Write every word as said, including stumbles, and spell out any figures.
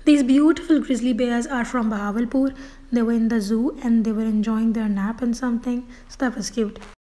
These beautiful grizzly bears are from Bahawalpur. They were in the zoo and they were enjoying their nap and something. So that was cute.